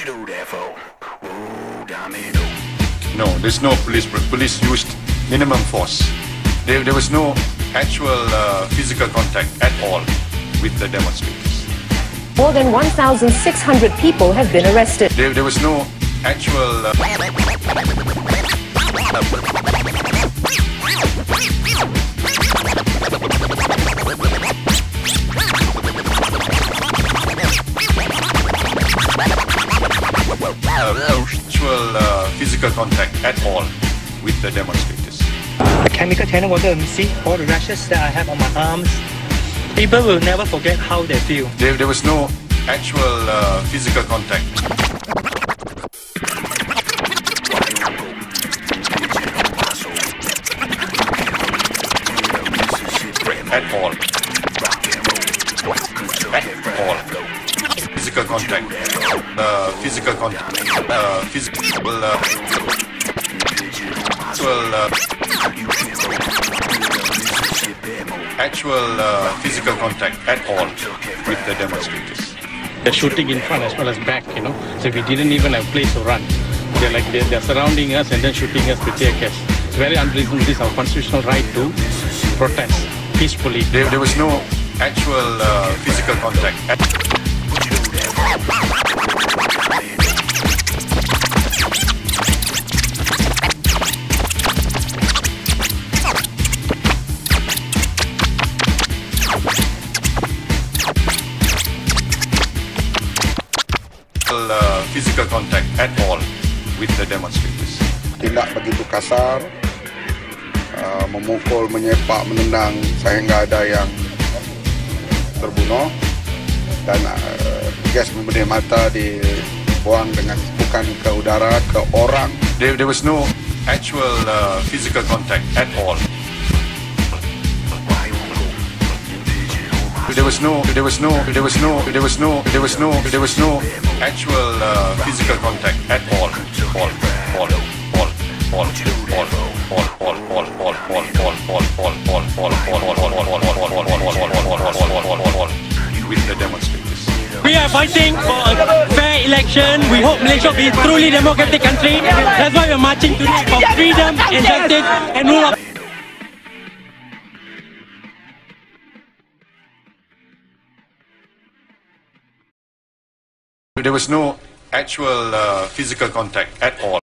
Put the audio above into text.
No, there's no police. Police used minimum force. There was no actual physical contact at all with the demonstrators. More than 1,600 people have been arrested. There was no actual physical contact at all with the demonstrators. The chemical tanner water, see all the rashes that I have on my arms. People will never forget how they feel. There was no actual physical contact. At all. Physical contact. Physical contact. Actual physical contact at all with the demonstrators. They're shooting in front as well as back, you know. So we didn't even have place to run. They're surrounding us and then shooting us with tear gas. It's very unreasonable. This is our constitutional right to protest peacefully. There was no actual physical contact. Physical contact at all with the demonstrators. Tidak begitu kasar, memukul, menyepak, menendang sehingga ada yang terbunuh dan gas membenih mata dibuang bukan ke udara, ke orang. There was no actual physical contact at all. There was no actual physical contact at all. With the demonstrators. We are fighting for a fair election. We hope Malaysia will be a truly democratic country. That's why we're marching today for freedom and justice and rule of law. There was no actual physical contact at all.